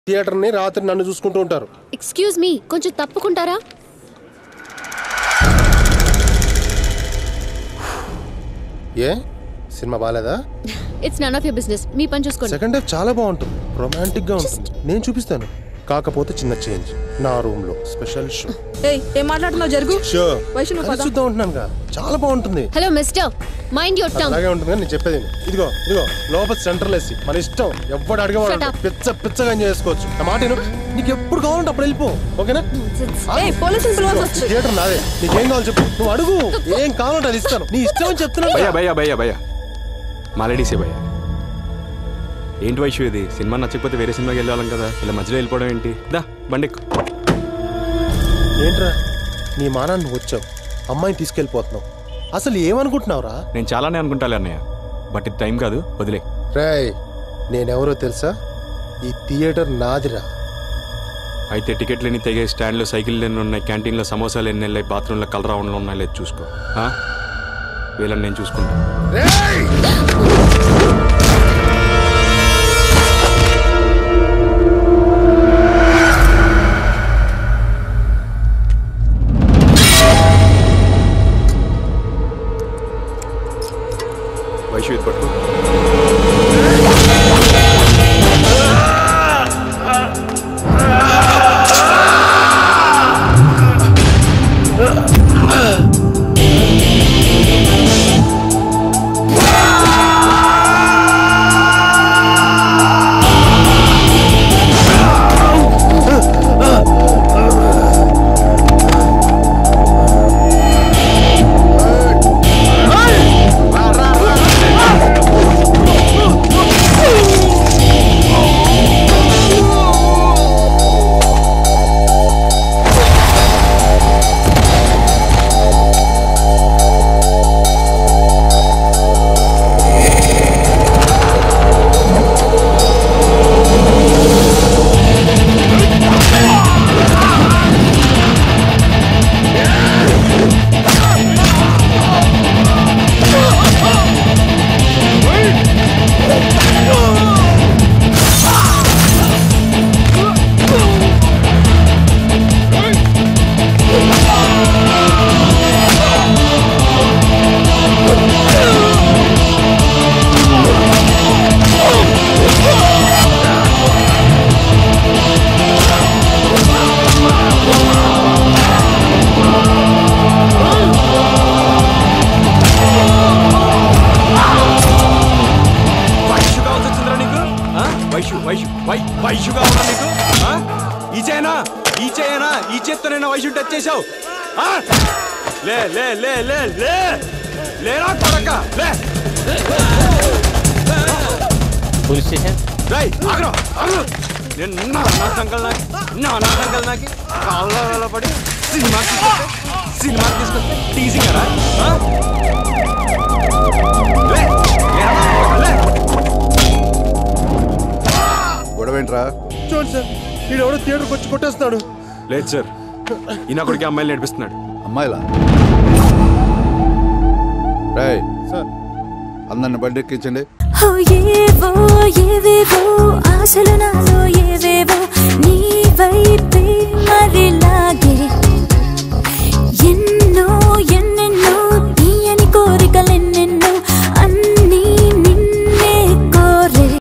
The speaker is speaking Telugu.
థియేటర్ ని రాత్రి నన్ను చూసుకుంటూ ఉంటారు. ఎక్స్క్యూజ్ మీ, కొంచెం తప్పుకుంటారా? ఏ సినిమా బాలేదా? It's none of your business. మీ పని చూసుకోండి. సెకండ్ హాఫ్ చాలా బాగుంటుంది, రొమాంటిక్ గా ఉంటుంది. నేను చూపిస్తాను. కాకపోతే చిన్న చేంజ్, నా రూమ్ లో స్పెషల్ షో. ఏం మాట్లాడుతున్నావు? జరుగు. షో చూద్దాం ఉంటున్నాను. చాలా బాగుంటుంది. Hello mister, mind your tongue. అలాగే ఉంటుంది నేను చెప్పేది. ఇదిగో ఇదిగో లోపల సెంట్రల్ ఏసీ, మన ఇష్టం. ఎవ్వడు అడిగేవాడు పిచ్చగా ఎంజాయ్ చేసుకోవచ్చు. నా మాట నీకు ఎప్పుడు కావాలంటే అప్పుడు వెళ్ళిపో, ఓకేనా? థియేటర్ నాదే, నీకేం కావాలి చెప్పు. నువ్వు అడుగు, ఏం కావాలంటే అది ఇస్తాను. నీ ఇష్టం అని చెప్తున్నాను. భయ్యా మాలేడీసే భయ్యా. ఏంటి వైషు ఇది? సినిమా నచ్చకపోతే వేరే సినిమాకి వెళ్ళాం కదా, ఇలా మధ్యలో వెళ్ళిపోవడం ఏంటి? దా బండిక్కు. ఏంట్రా నీ మానాన్ని వచ్చావు, అమ్మాయిని తీసుకెళ్ళిపోతున్నావు. అసలు ఏమనుకుంటున్నావురా? నేను చాలానే అనుకుంటాలే అన్నయ్య, బట్ ఇది టైం కాదు, వదిలే. రేయ్ నేనెవరో తెలుసా? ఈ థియేటర్ నాదిరా. అయితే టికెట్లు ఎన్ని తెగే, స్టాండ్లో సైకిల్ ఎన్ని ఉన్నాయి, క్యాంటీన్లో సమోసాలు ఎన్ని వెళ్ళాయి, బాత్రూంలో కలర్ రౌండ్లో ఉన్నాయి, లేదు చూసుకో. వీళ్ళని నేను చూసుకుంటాను. వైషు ఇది పట్టుకో. వైషుగా ఉన్నా నీకు? ఈ చేత్తోనైనా వైషు టచ్ చేసావు? లే లే లే లే లే లేరా కొడక, లే. Police station. నేను నా సంకల్ నాకి కాళ్ళ పడి సినిమా తీసుకొస్తే టీజింగ్ కదా? గొడవేంట్రా? చూడండి సార్, వీడెవడో థియేటర్కి వచ్చి కొట్టేస్తున్నాడు. లేదు సార్, ఈయన కొడుకు అమ్మాయిలు నడిపిస్తున్నాడు. అమ్మాయిలా? సార్ అందరిని బండి ఎక్కించండి.